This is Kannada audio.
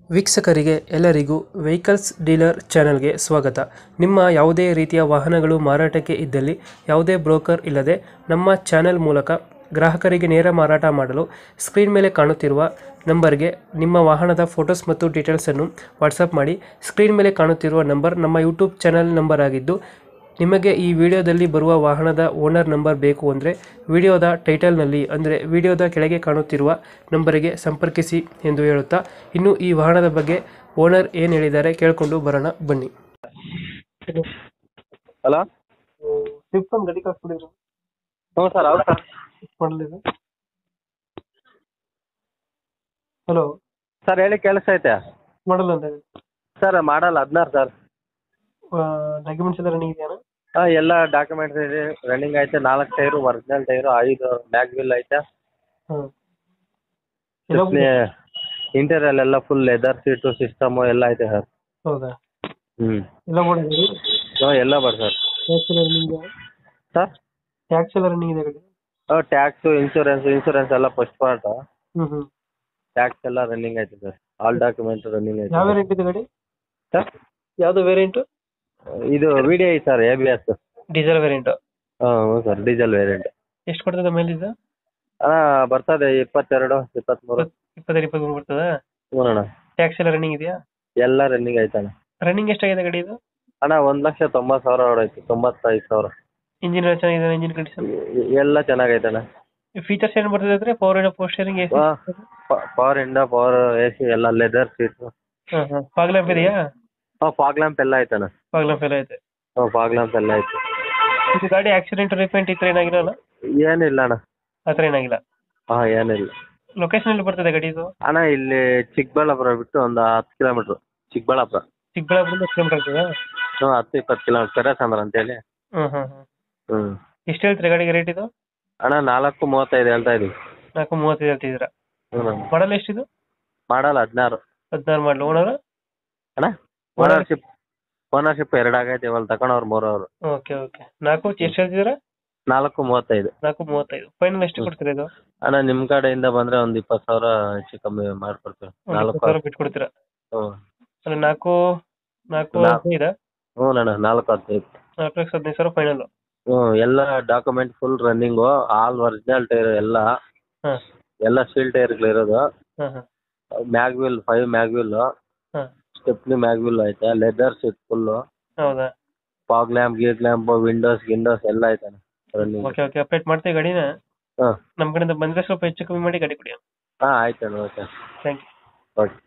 ವೀಕ್ಷಕರಿಗೆ ಎಲ್ಲರಿಗೂ ವೆಹಿಕಲ್ಸ್ ಡೀಲರ್ ಚಾನೆಲ್ಗೆ ಸ್ವಾಗತ. ನಿಮ್ಮ ಯಾವುದೇ ರೀತಿಯ ವಾಹನಗಳು ಮಾರಾಟಕ್ಕೆ ಇದ್ದಲ್ಲಿ ಯಾವುದೇ ಬ್ರೋಕರ್ ಇಲ್ಲದೆ ನಮ್ಮ ಚಾನೆಲ್ ಮೂಲಕ ಗ್ರಾಹಕರಿಗೆ ನೇರ ಮಾರಾಟ ಮಾಡಲು ಸ್ಕ್ರೀನ್ ಮೇಲೆ ಕಾಣುತ್ತಿರುವ ನಂಬರ್ಗೆ ನಿಮ್ಮ ವಾಹನದ ಫೋಟೋಸ್ ಮತ್ತು ಡೀಟೇಲ್ಸನ್ನು ವಾಟ್ಸಪ್ ಮಾಡಿ. ಸ್ಕ್ರೀನ್ ಮೇಲೆ ಕಾಣುತ್ತಿರುವ ನಂಬರ್ ನಮ್ಮ ಯೂಟ್ಯೂಬ್ ಚಾನೆಲ್ ನಂಬರ್ ಆಗಿದ್ದು, ನಿಮಗೆ ಈ ವಿಡಿಯೋದಲ್ಲಿ ಬರುವ ವಾಹನದ ಓನರ್ ನಂಬರ್ ಬೇಕು ಅಂದರೆ ವಿಡಿಯೋದ ಟೈಟಲ್ನಲ್ಲಿ ಅಂದರೆ ವಿಡಿಯೋದ ಕೆಳಗೆ ಕಾಣುತ್ತಿರುವ ನಂಬರಿಗೆ ಸಂಪರ್ಕಿಸಿ ಎಂದು ಹೇಳುತ್ತಾ, ಇನ್ನು ಈ ವಾಹನದ ಬಗ್ಗೆ ಓನರ್ ಏನು ಹೇಳಿದ್ದಾರೆ ಕೇಳಿಕೊಂಡು ಬರೋಣ ಬನ್ನಿ. ಹಲೋ. ಸ್ವಿಫ್ಟ್ ಒಂದು ಗಾಡಿ ಕಳಿಸ್ಬಿಟ್ಟಿದ್ರು, ಹ್ಞೂ ಸರ್, ಹೌದು ಸರ್. ಮಾಡಲಿದೆ. ಹಲೋ ಸರ್ ಹೇಳಿ, ಕೇಳಿಸ್ತೈತೆ. ಮಾಡಲ್ಲ ಅಂತ ಸರ್ ಮಾಡಲ್ 16 ಸರ್. ಡಾಕ್ಯುಮೆಂಟ್ಸ್ ಎಲ್ಲ ರನ್ನಿಂಗ್ ಇದೆಯಾ? ಹಾಂ, ಎಲ್ಲ ಡಾಕ್ಯುಮೆಂಟ್ಸ್ ಇದೆ, ರನ್ನಿಂಗ್ ಐತೆ. 4 tyre original tyre, 5 mag wheel ಐತೆ. ಹಾಂ, ಇಂಟೀರಿಯಲ್ ಎಲ್ಲ ಫುಲ್ ಲೆದರ್ ಸೀಟು ಸಿಸ್ಟಮು ಎಲ್ಲ ಐತೆ ಸರ್. ಹೌದಾ? ಹ್ಞೂ, ಎಲ್ಲ ಮಾಡಿದ್ದೀರಿ? ಹಾಂ ಎಲ್ಲ ಬರ್ ಸರ್. ಟ್ಯಾಕ್ಸ್ ಎಲ್ಲ ರನ್ನಿಂಗ್ ಇದೆ? ಸರ್ ಟ್ಯಾಕ್ಸ್ ಎಲ್ಲ ರನ್ನಿಂಗ್ ಇದೆ ಗಾಡಿ? ಟ್ಯಾಕ್ಸು, ಇನ್ಶೂರೆನ್ಸ್ ಎಲ್ಲ ಫಸ್ಟ್ ಪಾರ್ಟು. ಹ್ಞೂ. ಟ್ಯಾಕ್ಸ್ ಎಲ್ಲ ರನ್ನಿಂಗ್ ಐತೆ ಸರ್. ಆಲ್ ಡಾಕ್ಯುಮೆಂಟ್ ರನ್ನಿಂಗ್ ಐತೆ. ಯಾವ ವೇರಿಯಂಟ್ ಇದೆ ಗಾಡಿ? ಸರ್ ಯಾವುದು ವೇರಿಯಂಟು? ಇದು VDI sir, ABS. Diesel variant? ಹಾಂ ಹ್ಞೂ ಸರ್, ಡೀಸೆಲ್ ವೇರಿಯಂಟ್. ಎಷ್ಟು ಕೊಡ್ತದೆ ಮೈಲೇಜ್? ಅಣ್ಣ ಬರ್ತದೆ 22, 23. 23 ಬರ್ತದ? ಹ್ಞೂ ಅಣ್ಣ. ಟ್ಯಾಕ್ಸ್ ಎಲ್ಲ ರನ್ನಿಂಗ್ ಇದೆಯಾ? ಎಲ್ಲ ರನ್ನಿಂಗ್ ಐತಣ್ಣ. ರನ್ನಿಂಗ್ ಎಷ್ಟಾಗಿದೆ ಗಾಡಿ ಇದು? ಅಣ್ಣ 1,90,000 ಹೊಡೈತಿ, 95,000. ಇಂಜಿನ್ ಎಲ್ಲ ಚೆನ್ನಾಗಿದೆ? ಇಂಜಿನ್ ಕಂಡೀಷನ್ ಎಲ್ಲ ಚೆನ್ನಾಗೈತಣ್ಣ. ಫೀಚರ್ಸ್ ಏನು ಬರ್ತದೆ ಅಂದ್ರೆ power window, power steering, AC? Power ಇಂಡ, ಪವರ್ AC ಎಲ್ಲ, ಲೆದರ್ ಸೀಟು. ಫಾಗ್ ಲ್ಯಾಂಪ್ ಇದೆಯಾ? ಹಾಂ, ಫಾಗ್ ಲ್ಯಾಂಪ್ ಎಲ್ಲ ಐತಣ್ಣ. ಫಾಗ್ ಲ್ಯಾಂಪ್ ಎಲ್ಲ ಐತೆ? ಹಾಂ, ಫಾಗ್ ಲ್ಯಾಂಪ್ ಎಲ್ಲ ಐತೆ. ಇದು ಗಾಡಿ ಆಕ್ಸಿಡೆಂಟ್ ರಿಪೇಂಟ್ ಈ ಥರ ಏನಾಗಿರಲ್ಲ? ಏನಿಲ್ಲ ಅಣ್ಣ. ಆ ಥರ ಏನಾಗಿಲ್ಲ? ಹಾಂ, ಏನಿಲ್ಲ. ಲೊಕೇಶನ್ ಎಲ್ಲಿ ಬರ್ತದೆ ಗಾಡಿ ಇದು? ಅಣ್ಣ ಇಲ್ಲಿ ಚಿಕ್ಕಬಳ್ಳಾಪುರ ಬಿಟ್ಟು ಒಂದು 10 ಕಿಲೋಮೀಟ್ರು. ಚಿಕ್ಕಬಳ್ಳಾಪುರ ಚಿಕ್ಕಬಳ್ಳಾಪುರದಿಂದ ಕಿಲೋಮೀಟರ್ ಆಗ್ತದಾ? ಹ್ಞೂ, 10-20 ಕಿಲೋಮೀಟ್ರ್. ಕರೇಸಂದ್ರ ಅಂತೇಳಿ. ಹ್ಞೂ. ಹ್ಞೂ. ಎಷ್ಟು ಹೇಳ್ತೀರಾ ಗಾಡಿಗೆ ರೇಟ್ ಇದು? ಅಣ್ಣ 4.35 ಹೇಳ್ತಾ ಇದೀವಿ. 4.35 ಹೇಳ್ತಿದ್ದೀರಾ? ಹ್ಞೂ. ಮಾಡಲ್ ಎಷ್ಟಿದು? ಮಾಡಲ್ಲ 16. 16 ಮಾಡಲು. ಓನರ್? ಅಣ್ಣ ಓನರ್ಶಿಪ್ 2 ಆಗೈತೆ. ಇವಾಗ ತಗೊಂಡವ್ರು 3 ಅವರು. ಓಕೆ. 4 ಎಷ್ಟು ಹೇಳ್ತಿದ್ದೀರಾ? 4.35. 4.35 ಫೈನಲ್ ಎಷ್ಟು ಕೊಡ್ತೀರಾ ಇದು? ಅಣ್ಣ ನಿಮ್ಮ ಕಡೆಯಿಂದ ಬಂದ್ರೆ ಒಂದು 20,000 ಹೆಚ್ಚು ಕಮ್ಮಿ ಮಾಡ್ಕೊಡ್ತೀವಿ. 4,000 ಬಿಟ್ಟು ಕೊಡ್ತೀರಾ? ಹ್ಞೂ. ಅಲ್ಲ 4.15? ಹ್ಞೂ ಅಣ್ಣ, 4.15. 4,15,000 ಫೈನಲ್? ಹ್ಞೂ. ಎಲ್ಲ document full running, all original tyre ಎಲ್ಲ. ಹಾಂ. ಎಲ್ಲ ಸ್ಟೀಲ್ ಟೈರ್ಗಳಿರೋದು. ಹಾಂ. ಮ್ಯಾಗ್ ವೀಲ್ 5 ಮ್ಯಾಗ್ ವೀಲು, ಹಾಂ. ಸ್ಟೆಪ್ನಿ ಮ್ಯಾಗ್ ವೀಲ್ ಐತೆ. Leather seat full. ಹೌದಾ? Fog lamp, gate lamp, windows ಎಲ್ಲ ಐತೆ ರನ್ನಿಂಗ್. ಓಕೆ. ಅಪ್ಡೇಟ್ ಮಾಡ್ತೀವಿ ಗಾಡಿನ. ಹಾಂ. ನಮ್ಮ ಕಡೆಯಿಂದ ಬಂದರೆ ಸ್ವಲ್ಪ ಹೆಚ್ಚು ಕಮ್ಮಿ ಮಾಡಿ ಗಾಡಿ ಕೊಡಿ. ಹಾಂ ಆಯ್ತು ಅಣ್ಣ. ಓಕೆ. Thank you. ಓಕೆ.